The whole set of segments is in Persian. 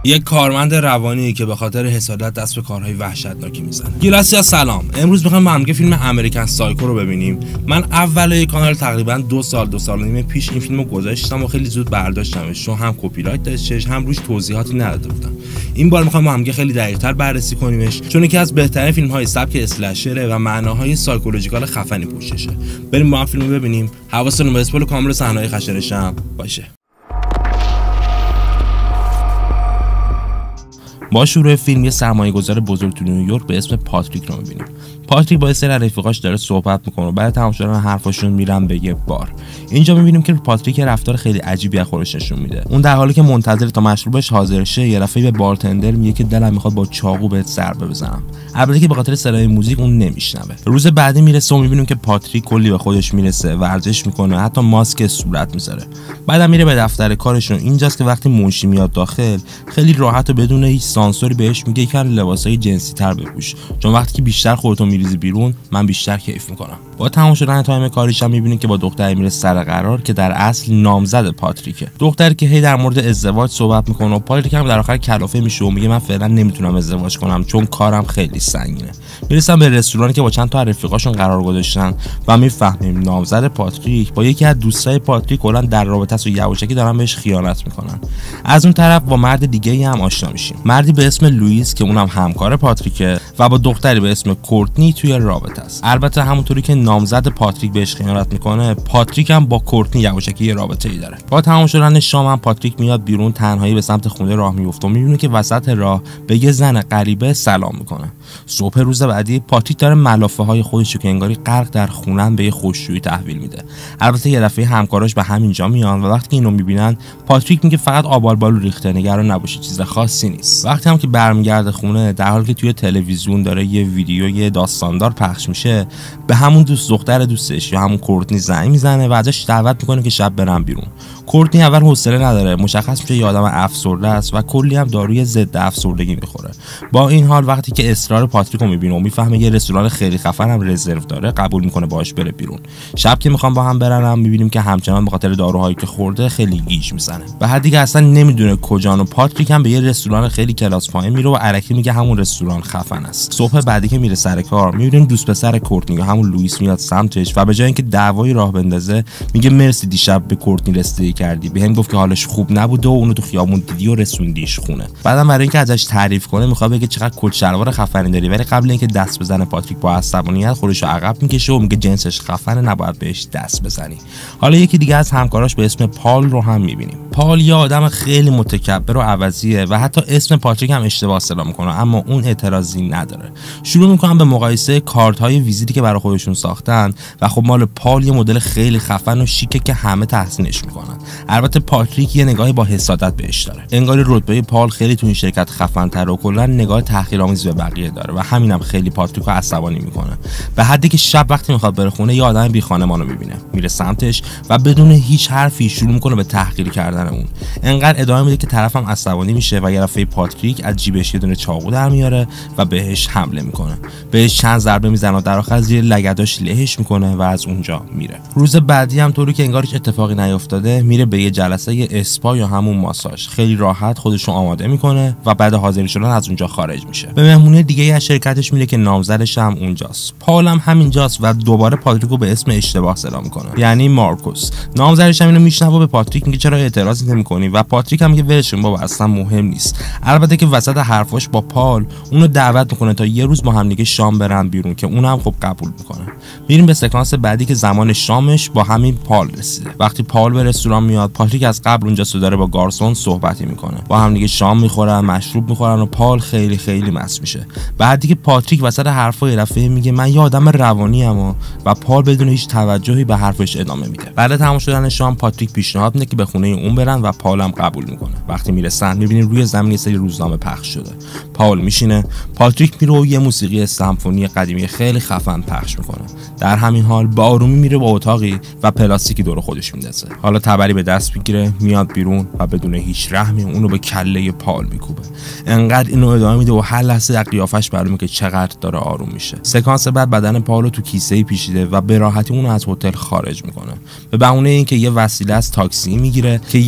یک کارمند روانی که به خاطر حسادت دست به کارهای وحشتناکی میزنه. گیلاسیا سلام. امروز میخوایم با هم فیلم امریکن سایکو رو ببینیم. من اول کانال تقریبا 2 سال و نیم پیش این فیلمو گذاشتم و خیلی زود برداشتمش چون هم کپی رایت داشتش هم روش توضیحاتی نداده بودم. این بار میخوایم با هم خیلی دقیق‌تر بررسی کنیمش چون یکی از بهترین فیلم‌های سبک اسلشره و معناهای سایکولوژیکال خفنی پشتشه. بریم با هم فیلمو ببینیم. حواستون به اسپول کامل صحنه‌های خشنش هم باشه. با شروع فیلم یه سرمایه‌گذار بزرگ تو نیویورک به اسم پاتریک رو می‌بینیم. پاتریک با سر رفیقاش داره صحبت میکنه و بعد تمام شدن حرفاشون میرن به یه بار. اینجا می‌بینیم که پاتریک رفتار خیلی عجیبی از خودش نشون میده. اون در حالی که منتظر تا مشروبش حاضر شه یه دفعه به بارتندر میگه که دلم میخواد با چاقو بهت ضربه بزنم. البته که به خاطر صدای موزیک اون نمیشنوه. روز بعدی میرسه و می‌بینیم که پاتریک کلی به خودش میرسه، ورزش میکنه، حتی ماسک صورت میذاره. بعدم میره به دفتر کارشون. اینجاست که وقتی منشی میاد داخل خیلی راحت و بدون هیچ سانسوری بهش میگه که لباسای جنسی تر بپوش چون وقتی که بیشتر خودتو میریزی بیرون من بیشتر کیف میکنم. با تمام شدن تایم کاریش هم میبینیم که با دختری میره سر قرار که در اصل نامزد پاتریکه. دختری که هی در مورد ازدواج صحبت میکنه و پاتریک هم در آخر کلافه میشه و میگه من فعلا نمیتونم ازدواج کنم چون کارم خیلی سنگینه. میرسن به رستورانی که با چند تا رفیقاشون قرار گذاشتن و میفهمیم نامزد پاتریک با یکی از دوستای پاتریک کلا در رابطه است و یواشکی دارن بهش خیانت میکنن. از اون طرف با مرد دیگه‌ای هم آشنا میشیم. مردی به اسم لوئیس که اونم همکار پاتریکه و با دختری به اسم کورتنی توی رابطه است. البته همونطوری که نامزد پاتریک بهش خیانت میکنه، پاتریک هم با کورتنی یواشکی یه رابطه‌ای داره. با تمام شدن شام هم پاتریک میاد بیرون، تنهایی به سمت خونه راه میفته و میبینه که وسط راه به یه زن غریبه سلام میکنه. صبح روز بعدی پاتریک داره ملافه‌های خودش رو که انگاری غرق در خونن به یه خشکشویی تحویل میده. البته یه دفعه همکاراش به همینجا میان و وقتی اینو میبینن پاتریک میگه فقط آبالبالو ریخته، نگران نباشی، چیز خاصی نیست. وقتی هم که برمیگرده خونه در حالی که توی تلویزیون داره یه ویدیوی داستاندار پخش میشه به همون دختر دوستش یا همون کورتنی زنگ میزنه و ازش دعوت میکنه که شب برن بیرون. کورتنی اول حوصله نداره، مشخص میشه یه آدم افسرده است و کلی هم داروی ضد افسردگی میخوره. با این حال وقتی که اصرار پاتریک رو میبینه و میفهمه یه رستوران خیلی خفن هم رزرو داره قبول میکنه باهاش بره بیرون. شب که میخوام با هم برن هم میبینیم که همچنان به خاطر داروهایی که خورده خیلی گیج میزنه. به حدی که اصلا نمیدونه کجان و پاتریک هم به یه رستوران خیلی کلاس پایین میره و الکی میگه همون رستوران خفن است. صبح بعدی که میره سر کار میبینیم دوست پسر کورتنی همون لوئیس میاد سمتش و به جای اینکه دعوایی راه بندازه میگه مرسی دیشب به کورتنی رسیدگی کردی، بهم گفت که حالش خوب نبوده و اونو تو خیابون دیدی و رسوندیش خونه. بعدم برای اینکه ازش تعریف کنه میخواد بگه چقدر کت شلوار خفنی داری، ولی قبل اینکه دست بزنه پاتریک با عصبانیت خودش رو عقب میکشه و میگه جنسش خفنه نباید بهش دست بزنی. حالا یکی دیگه از همکاراش به اسم پال رو هم میبینیم. پال یه آدم خیلی متکبر و عوضیه و حتی اسم پاتریک هم اشتباه اصطلاح میکنه اما اون اعتراضی نداره. شروع میکنن به مقایسه کارت‌های ویزیتی که برای خودشون ساختن و خب مال پال یه مدل خیلی خفن و شیکه که همه تحسینش میکنن. البته پاتریک یه نگاهی با حسادت بهش داره. انگار رتبه پال خیلی تو این شرکت خفن‌تر و کلا نگاه تحقیرآمیز به بقیه داره و همینم خیلی پاتریکو عصبانی میکنه. به حدی که شب وقتی میخواد بره خونه یه آدم بی خانمانو میبینه. میره سمتش و بدون هیچ حرفی شروع میکنه به تحقیر کردن اون. انقدر ادامه میده که طرفم عصبانی میشه و یه دفعه پاتریک از جیبش یه دونه چاقو در میاره و بهش حمله میکنه. بهش چند ضربه میزنه و در آخر زیر لگداش لهش میکنه و از اونجا میره. روز بعدی هم طوری که انگار هیچ اتفاقی نیفتاده میره به یه جلسه اسپا یا همون ماساژ. خیلی راحت خودش رو آماده میکنه و بعد حاضر شدن از اونجا خارج میشه. به مهمونی دیگه از شرکتش میره که نامزدش هم اونجاست. پال هم همینجاست و دوباره پاتریکو به اسم اشتباه صدا میکنه، یعنی مارکوس. نامزدش هم اینو میشنوه به پاتریک میگه چرا اعتراضی نمیکنی و پاتریک هم میگه ولش کن بابا اصلا مهم نیست. البته که وسط حرفاش با پال اونو دعوت میکنه تا یه روز با هم دیگه شام برن بیرون که اونم خب قبول میکنه. میریم به سکانس بعدی که زمان شامش با همین پال رسیده. وقتی پال به رستوران میاد پاتریک از قبل اونجا داره با گارسون صحبتی میکنه. با هم دیگه شام میخورن، مشروب میخورن و پال خیلی خیلی مست میشه. بعدی که پاتریک وسط حرفا یه دفعه میگه من یه آدم روانی ام و پال بدون هیچ توجهی به حرفش ادامه میده. بعد تمام شدن شام پاتریک پیشنهاد میده که به خونه اون برن و پال هم قبول میکنه. وقتی میرسن میبینیم روی زمین یه سری روزنامه پخش شده. پال میشینه، پاتریک میره و یه موسیقی سمفونی قدیمی خیلی خفن پخش میکنه. در همین حال با آرومی میره با اتاقی و پلاستیکی دور خودش میندازه. حالا تبری به دست میگیره، میاد بیرون و بدون هیچ رحمی اونو به کله پال میکوبه. انقدر اینو ادامه میده و هر لحظه در قیافش معلومه که چقدر داره آروم میشه. سکانس بعد بدن پالو تو کیسه‌ای پیچیده و به راحتی اونو از هتل خارج میکنه. به بهونه اینکه یه وسیله از تاکسی میگیره که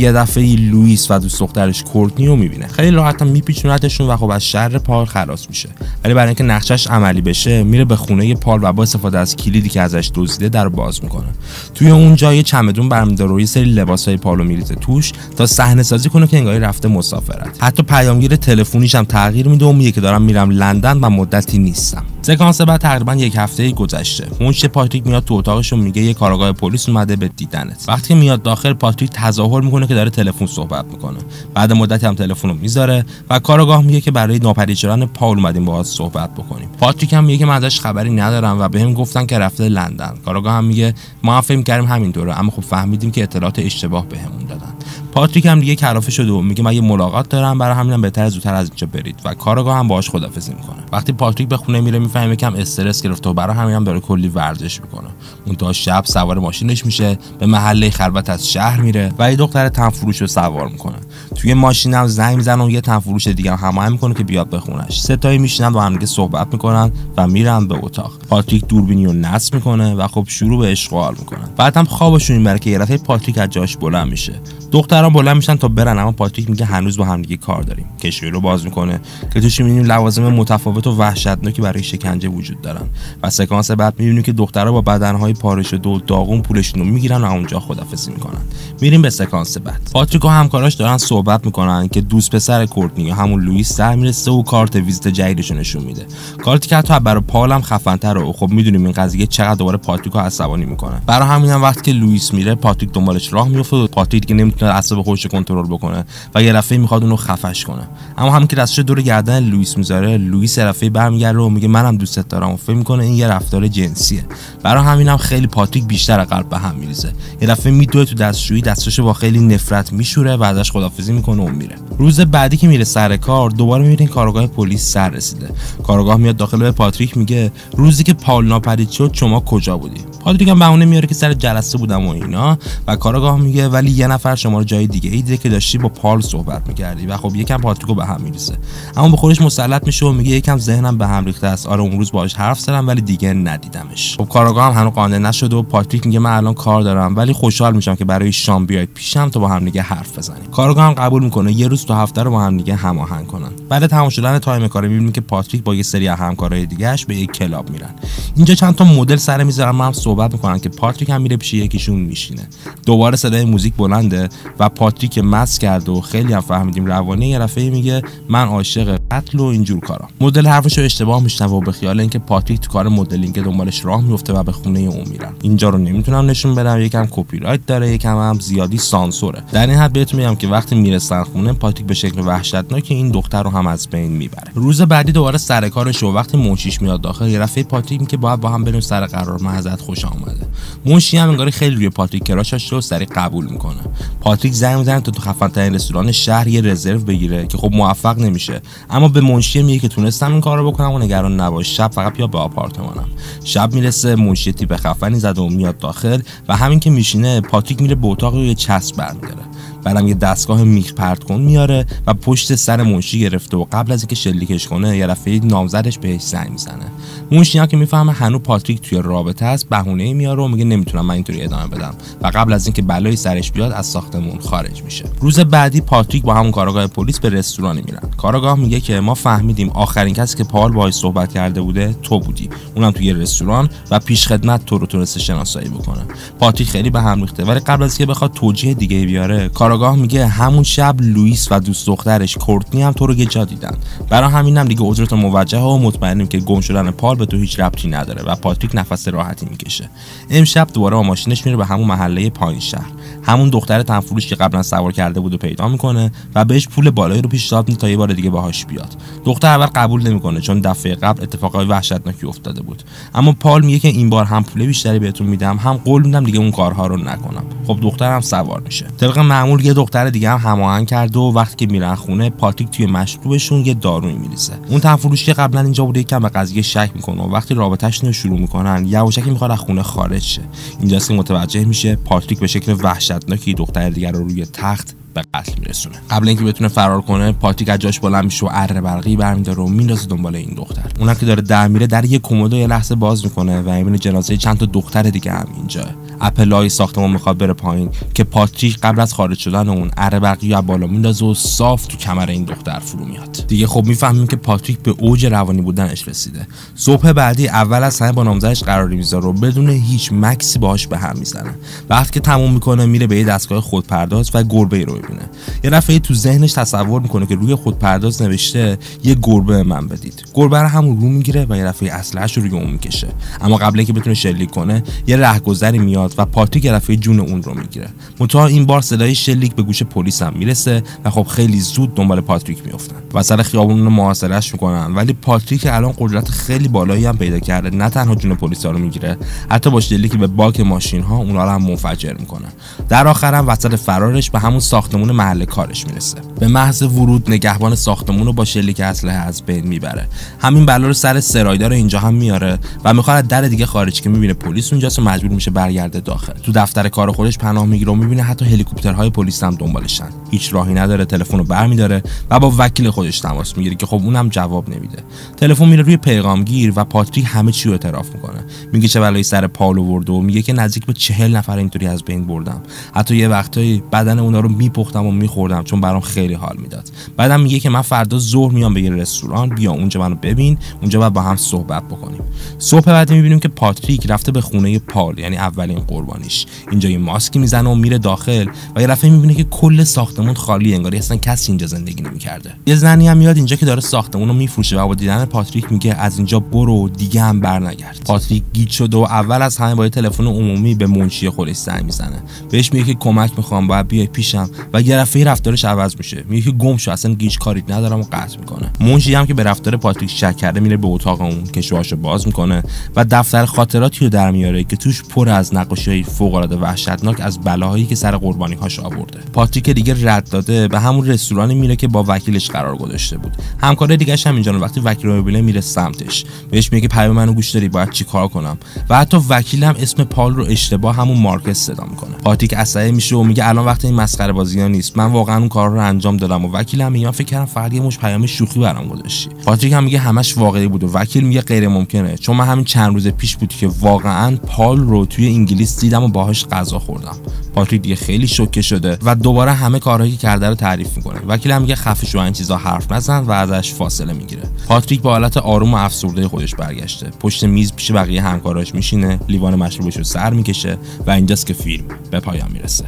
یه دفعه لوئیس و دوست دخترش کورتنی رو میبینه. خیلی راحت میپیچونتشون و خب از شر پال خلاص میشه. ولی برای اینکه نقشش عملی بشه میره به خونه پال و با استفاده از کلیدی که ازش دزدیده در باز میکنه. توی اونجا یه چمدون برمی‌داره و یه سری لباسای پالو میریزه توش تا صحنه سازی کنه که انگاری رفته مسافرت. حتی پیامگیر تلفنیش هم تغییر میده و میگه که دارم میرم لندن و مدتی نیستم. سکانس بعد تقریبا یک هفته گذشته. منشی پاتریک میاد تو اتاقش و میگه یه کارآگاه پلیس اومده به دیدنت. وقتی میاد داخل پاتریک تظاهر میکنه که داره تلفن صحبت میکنه. بعد مدتی هم تلفن رو میذاره و کارآگاه میگه که برای ناپدید شدن پاول اومدیم باهاش صحبت بکنیم. پاتریک هم میگه که من ازش خبری ندارم و بهم گفتن که رفته لندن. کارآگاه هم میگه ما هم فکر کردیم همینطوره اما خب فهمیدیم که اطلاعات اشتباه بهمون دادن. پاتریک هم دیگه کلافه شده و میگه من یه ملاقات دارم، برای همینم بهتره زودتر از اینجا برید و کارآگاه هم باهاش خداحافظی میکنه. وقتی پاتریک به خونه میره میفهمه یکم استرس گرفته و برای همینم داره کلی ورزش میکنه. اون تا شب سوار ماشینش میشه، به محله خلوت از شهر میره و یه دختر تنفروش رو سوار میکنه. توی ماشینم زنگ میزنه و یه تنفروش دیگه هم هماهنگ میکنه که بیاد به خونش. ستایی میشینن با هم دیگه صحبت میکنن و میرن به اتاق. پاتریک دوربینی رو نصب میکنه و خب شروع به اشغال میکنن. بعد هم خوابشون میبره که یه دفعه پاتریک از جاش بلند میشه. دختران بلند میشن تا برن اما پاتریک میگه هنوز با هم دیگه کار داریم. کشوی رو باز میکنه که توش میبینیم لوازم متفاوت و وحشتناکی برای شکنجه وجود دارن و سکانس بعد میبینیم که دخترها با بدنهای پاره شده و داغون پولشون رو میگیرن و اونجا خدافظی میکنن. میریم به سکانس بعد. پاتریک و همکاراش دارن صحبت میکنن که دوست پسر کورتنی همون لوئیس در میرسه و کارت ویزیت جدیدش نشون میده. کارتی که حتی برای پال هم خفن‌تره و خب میدونیم این قضیه چقدر دوباره پاتریک رو عصبانی میکنه. برای همین هم وقتی که لوئیس میره پاتریک دنبالش راه میفته و پاتریک دیگه نمیتونه اعصاب خودش کنترل بکنه و یه دفعه میخواد اونو خفش کنه. اما همین که دستش دور گردن لوئیس میذاره، لوئیس یه دفعه برمیگرده و میگه منم دوستت دارم و فکر میکنه این یه رفتار جنسیه. برای همینم خیلی پاتریک بیشتر قلب به هم میریزه. یه دفعه میدوه تو دستشویی، دستش با خیلی نفرت میشوره و ازش خدافظی میکنه و میره. روز بعدی که میره سر کار دوباره میبینه کارآگاه پلیس سر رسیده. کارآگاه میاد داخل به پاتریک میگه روزی که پال ناپدید شد شما کجا بودی؟ پاتریک هم بهونه میاره که سر جلسه بودم و اینا و کارآگاه میگه ولی یه نفر شما رو جای دیگه دیده که داشتی با پال صحبت میکردی و خب یکم پاتریکو به هم میریزه. اما به خودش مسلط میشه و میگه یکم ذهنم به هم ریخته است. آره اون روز باهاش حرف زدم ولی دیگه ندیدمش. خب کارآگاه هم هنوز قانع نشده و پاتریک میگه من الان کار دارم ولی خوشحال میشم که برای شام بیاید پیشم تا با هم دیگه حرف بزنیم. کارآگاه هم قبول میکنه یه روز تو هفته رو با هم دیگه هماهنگ کنن. بعد تمام شدن تایم کار میبینیم که پاتریک با یه سری از همکارای دیگه‌اش به یک کلاب میرن. اینجا چند تا مدل سر میذارن هم صحبت میکنن که پاتریک هم میره پیش یکیشون میشینه. دوباره صدای موزیک بلنده و پاتریک مست کرده و خیلی هم فهمیدیم روانی. یه دفعه میگه من عاشق قتل و اینجور کارا. مدل حرفشو اشتباه میشنوه و به خیال اینکه پاتریک تو کار مدلینگ دنبالش راه میفته و به خونه اون میرن. اینجا رو نمیتونم نشون بدم، یکم کپی رایت داره، یکم هم زیادی سانسوره. در این حد بهتون میگم که وقتی میرسن خونه پاتریک به شکل وحشتناک این دختر رو هم از بین میبره. روز بعدی دوباره سر کارش و وقتی منشیش میاد داخل یه دفعه پاتریک میگه باید با هم بریم سر قرار، من ازت خوشم اومده. منشی هم انگار خیلی روی پاتریک کراش داشته و سریع قبول میکنه. پاتریک زنگ میزنه تا تو خفن‌ترین رستوران شهر یه رزرو بگیره که خب موفق نمیشه. اما به منشی میگه که تونستم این کارو بکنم و نگران نباش، شب فقط بیا به آپارتمانم. شب میرسه، منشی تیپ خفنی زده و میاد داخل و همین که میشینه پاتریک میره به اتاق روی چسب برمی‌داره. بعدم یه دستگاه میخ پرت کن میاره و پشت سر منشی گرفته و قبل از اینکه شلیکش کنه یه دفعه نامزدش بهش زنگ میزنه. منشی هم که میفهمه هنوز پاتریک توی رابطه است بهونه میاره و میگه نمیتونم من اینطوری ادامه بدم و قبل از اینکه بلایی سرش بیاد از ساختمون خارج میشه. روز بعدی پاتریک با همون کارآگاه پلیس به رستورانی میرن. کارآگاه میگه که ما فهمیدیم آخرین کسی که پال باهاش صحبت کرده بوده تو بودی، اونم توی رستوران و پیش خدمت تو رو تونسته شناسایی بکنه. پاتریک خیلی به هم ریخته ولی قبل از اینکه بخواد توجیه دیگه بیاره کارآگاه میگه همون شب لوئیس و دوست دخترش کورتنی هم تو رو یه جا دیدن. برای همینم دیگه عذرت موجهه و مطمئنیم که گم شدن پال به تو هیچ ربطی نداره و پاتریک نفس راحتی میکشه. امشب دوباره با ماشینش میره به همون محله پایین شهر. همون دختر تنفروش که قبلا سوار کرده بود و پیدا میکنه و بهش پول بالایی رو پیشنهاد میده تا یه بار دیگه باهاش بیاد. دختر اول قبول نمیکنه چون دفعه قبل اتفاقای وحشتناکی افتاده بود. اما پال میگه که این بار هم پول بیشتری بهتون میدم هم قول میدم دیگه اون کارها رو نکنم. خب دخترم سوار میشه. طبق معمول یه دختر دیگه هم هماهنگ کرده و وقتی که میرن خونه پاتریک توی مشروبشون یه دارویی میریزه. اون تنفروش که قبلا اینجا بوده یکم به قضیه شک میکنه و وقتی رابطه‌شون رو شروع میکنن یواشکی میخواد از خونه خارج شه. اینجاست که متوجه میشه پاتریک به شکل وحشتناکی دختر دیگر رو روی تخت به قتل میرسونه. قبل اینکه بتونه فرار کنه پاتریک از جاش بلند میشه و اره برقی برمی‌داره و میندازه دنبال این دختر. اونم که داره در میره در یه کمد یه لحظه باز میکنه و میبینه جنازه چند تا دختر دیگه هم اینجا. اپلای ساختمون میخواد بره پایین که پاتریک قبل از خارج شدن اون اره برقی رو بالا میندازه و صاف تو کمر این دختر فرو میاد. دیگه خب میفهمیم که پاتریک به اوج روانی بودنش رسیده. صبح بعدی اول از همه با نامزدش قراری میذاره و بدون هیچ مکسی باهاش به هم میزنه. وقتی که تموم میکنه میره به یه دستگاه خودپرداز و گربه‌ای رو ببینه. یه دفعه تو ذهنش تصور میکنه که روی خودپرداز نوشته یه گربه من بدید. گربه رو همون رو میگیره و یه دفعه اسلحه‌اش رو روی اون میکشه. اما قبل اینکه بتونه شلیک کنه یه رهگذری میاد و پاتریک یه دفعه جون اون رو میگیره. منتها این بار صدای شلیک به گوش پلیس هم میرسه و خب خیلی زود دنبال پاتریک میافتن. وسط خیابون رو محاصرهش میکنن ولی پاتریک الان قدرت خیلی بالایی هم پیدا کرده. نه تنها جون پلیسا رو میگیره، حتی با شلیک به باک ماشین ها اونها رو هم منفجر میکنه. در آخر هم وسط فرارش به همون ساختمون محل کارش میرسه. به محض ورود نگهبان ساختمون رو با شلیک اسلحه از بین میبره. همین بلا رو سر سرایدار اینجا هم میاره و میخواد از در دیگه خارج که میبینه پلیس اونجاست و مجبور میشه برگرده داخل. تو دفتر کار خودش پناه میگیره و میبینه حتی هلیکوپترهای پلیس هم دنبالشن. هیچ راهی نداره، تلفن رو برمی‌داره و با وکیل خودش تماس میگیره که خب اونم جواب نمیده. تلفن میره روی پیغامگیر و پاتریک همه چی رو اعتراف میکنه. میگه چه بلایی سر پال آورد و میگه که نزدیک به 40 نفر اینطوری از بین بردم. حتی یه وقتایی بدن اونا رو میپختم و میخوردم چون برام خیلی حال میداد. بعدم میگه که من فردا ظهر میام به یه رستوران، بیا اونجا منو ببین، اونجا بعد با هم صحبت بکنیم. صبح بعد میبینیم که پاتریک رفته به خونه پال، یعنی اولین قربانیش. اینجا یه ماسکی میزنه و میره داخل و یه دفعه میبینه که کل ساختمون خالی، انگاری اصلا کسی اینجا زندگی نمی‌کرده. یه زنی هم میاد اینجا که داره ساختمون رو میفروشه و با دیدن پاتریک میگه از اینجا برو، دیگه هم برنگرد. پاتریک گیج شده و اول از همه با تلفن عمومی به منشی خودش زنگ میزنه. بهش میگه که کمک میخوام، باید بیای پیشم و یه دفعه رفتارش عوض میشه. میگه که گم شو، اصلا هیچ کاری ندارم و قطع میکنه. منشی هم که به رفتار پاتریک شک کرده میره به اتاق اون، کشوهاشو باز میکنه و دفتر خاطراتی رو در میاره که توش پر از نقاشی‌های فوق‌العاده وحشتناک از بلاهایی که سر قربانی‌هاش آورده. پاتریک دیگه رد داده به همون رستورانی میره که با وکیلش قرار گذاشته بود. همکار دیگه‌ش هم اینجا وقتی وکیل رو میبینه میره سمتش. بهش میگه پیام منو گوش داری، باید چیکار کنم؟ و حتی وکیل هم اسم پال رو اشتباه همون مارکس صدا میکنه. پاتریک عصبی میشه و میگه الان وقت این مسخره بازی‌ها نیست، من واقعا اون کار رو انجام دادم. و وکیل هم میگه فکر کردم فقط یه مش پیام شوخی برام گذاشتی. پاتریک هم میگه همش واقعی بود و وکیل میگه غیر ممکنه، چون من همین چند روز پیش بود که واقعا پال رو توی انگلیس دیدم و باهاش غذا خوردم. پاتریک دیگه خیلی شوکه شده و دوباره همه کارهایی که کرده رو تعریف میکنه. وکیل هم میگه خفه شو، این چیزا حرف نزن و ازش فاصله میگیره. پاتریک با حالت آروم و افسرده خودش برگشته. پشت میز پیش بقیه همکاراش میشینه، لیوان مشروبش رو سر میکشه و اینجاست که فیلم به پایان میرسه.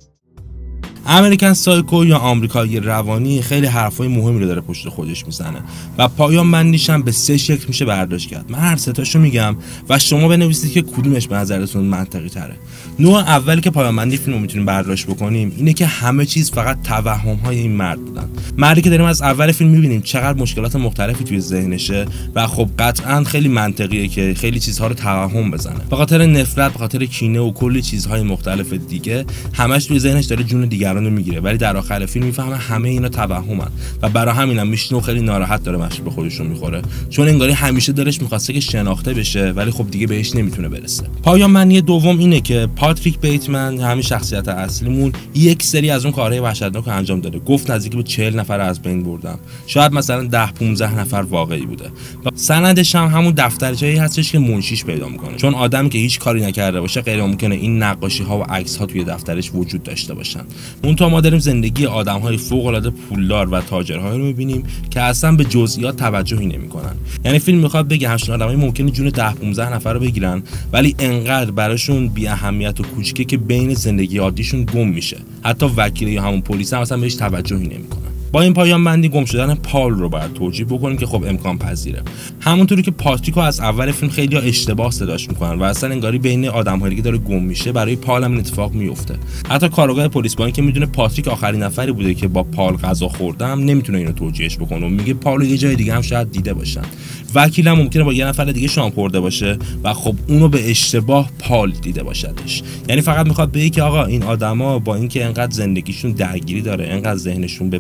امریکن سایکو یا آمریکایی روانی خیلی حرفای مهمی رو داره پشت خودش میزنه و پایان بندیش هم به 3 شکل میشه برداشت کرد. من هر 3 تاشو میگم و شما بنویسید که کدومش به نظرتون منطقی تره. نوع اولی که پایان بندی فیلمو میتونیم برداشت بکنیم اینه که همه چیز فقط توهم های این مرد بودن. مردی که داریم از اول فیلم میبینیم چقدر مشکلات مختلفی توی ذهنشه و خب قطعا خیلی منطقیه که خیلی چیزها رو توهم بزنه. به خاطر نفرت، به خاطر کینه و کلی چیزهای مختلف دیگه همش توی ذهنش داره جون دیگران رو میگیره، ولی در آخر فیلم میفهمه همه اینا توهمن و برای همینم میشینه و خیلی ناراحت داره مشروب خودش رو میخوره، چون انگاری همیشه دلش میخواسته که شناخته بشه ولی خب دیگه بهش نمیتونه برسه. پایان بندی دوم اینه که پاتریک بیتمن، همین شخصیت اصلیمون، یک سری از اون کارهای وحشتناک رو انجام داده. گفت نزدیک به 40 نفر از بین بردم. شاید مثلا 10-15 نفر واقعی بوده. و سندش هم همون دفترچه‌ای هستش که منشیش پیدا میکنه، چون آدمی که هیچ کاری نکرده باشه غیر ممکنه این نقاشی ها و عکس ها توی دفترش وجود داشته باشن. اون ما داریم زندگی آدم‌های فوق‌العاده پولدار و تاجرها رو می‌بینیم که اصلا به جزئیات توجهی نمی‌کنن. یعنی فیلم می‌خواد بگه همچین آدمایی ممکنه جون 10-15 نفر رو بگیرن ولی انقدر براشون بی اهمیت و کوچیکه که بین زندگی عادیشون گم میشه. حتی وکیل یا همون پلیس هم اصلا بهش توجهی نمی‌کنن. با این پایان بندی گم شدن پال رو باید توجیه بکنیم که خب امکان پذیره. همونطوری که پاتریکو از اول فیلم خیلی اشتباه صداش میکنن و اصلا انگاری بین آدم‌هایی که داره گم میشه برای پال هم اتفاق میفته. حتی کارگاه پلیس با اینکه میدونه پاتریک آخرین نفری بوده که با پال غذا خوردم نمیتونه اینو توجیهش بکنه و میگه پالو یه جای دیگه هم شاید دیده باشن. وکیل هم ممکنه با یه نفر دیگه شام خورده باشه و خب اونو به اشتباه پال دیده باشدش. یعنی فقط میخواد بگه که آقا این آدما با اینکه انقدر زندگیشون درگیری داره، انقدر ذهنشون به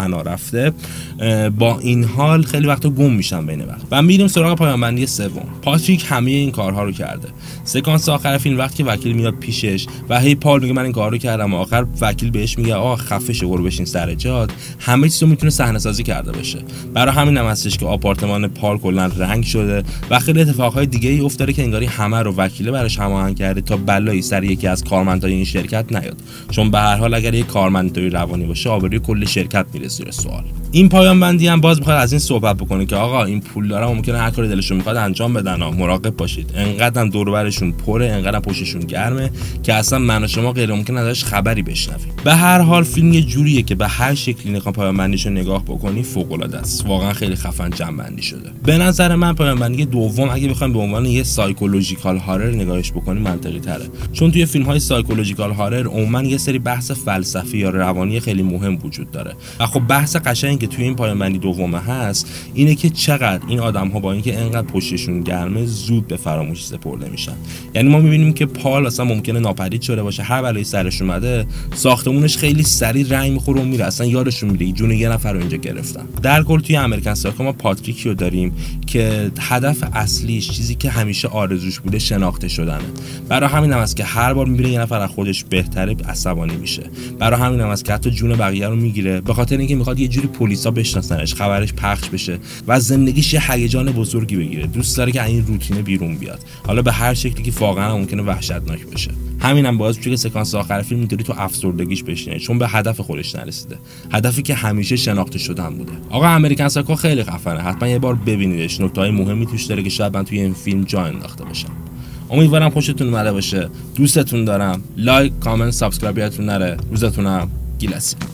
فنا رفته، با این حال خیلی وقتا گم میشن بین وقت. و میریم سراغ پایان بندی سوم. پاتریک همه این کارها رو کرده. سکانس آخر فیلم وقتی که وکیل میاد پیشش و هی پال میگه من این کارو کردم و آخر وکیل بهش میگه آقا خفه شو برو بشین سر جات، همه چیزو میتونه صحنه سازی کرده باشه. برای همین هم هستش که آپارتمان پال کلا رنگ شده و خیلی اتفاقهای دیگه ای افتاده که انگاری همه رو وکیل براش هماهنگ کرده تا بلایی سر یکی از کارمندای این شرکت نیاد، چون به هر حال اگر یک کارمندای روانی باشه آبروی کل شرکت میره زیر سوال. این پایان بندی هم باز میخواد از این صحبت بکنه که آقا این پولدارا ممکنه هر کاری دلشون میخواد انجام بدن، مراقب باشید، انقدرم دور و برشون پره، انقدرم پشتشون گرمه که اصلا من و شما غیر ممکن ازش خبری بشنویم. به هر حال فیلم یه جوریه که به هر شکلی نخوام پایان بندیشو نگاه بکنی فوق العاده است، واقعا خیلی خفن جمع بندی شده. به نظر من پایان بندی دوم اگه بخوایم به عنوان یه سایکولوژیکال هارر نگاهش بکنیم منطقی تره، چون توی فیلم های سایکولوژیکال هارر عموما یه سری بحث فلسفی یا روانی خیلی مهم وجود داره و خب بحث قشنگی که توی این پایان بندی دوم هست اینه که چقدر این آدم‌ها با اینکه انقدر پشتشون گرمه زود به فراموشی سپرده میشن. یعنی ما می‌بینیم که پال اصلا ممکنه ناپدید شده باشه، هر بلایی سرش اومده ساختمونش خیلی سریع رنگ می‌خوره و میره، اصلا یادشون میره جون یه نفر رو اینجا گرفتن. در کل توی امریکن سایکو ما پاتریک رو داریم که هدف اصلیش چیزی که همیشه آرزوش بوده شناخته شدنه. برای همین هم است که هر بار می‌بینه یه نفر از خودش بهتره عصبانی میشه. برای همین هم است که حتی جون بقیه رو میگیره به خاطر اینکه میخواد یه جوری پلیسا بشناسنش، خبرش پخش بشه و از زندگیش یه هیجان بزرگی بگیره. دوست داره که این روتینه بیرون بیاد، حالا به هر شکلی که واقعا ممکنه وحشتناک بشه. همینم باعث میشه که سکانس آخر فیلم اینطوری تو افسردگیش بشینه، چون به هدف خودش نرسیده، هدفی که همیشه شناخته شدن بوده. آقا امریکن سایکو خیلی خفنه، حتما یه بار ببینیدش، نکته‌های مهمی توش داره که شاید من توی این فیلم جا انداخته باشم. امیدوارم خوشتون اومده باشه. دوستتون دارم. لایک، کامنت، سابسکرایب یادتون نره. روزتونم گیلسی.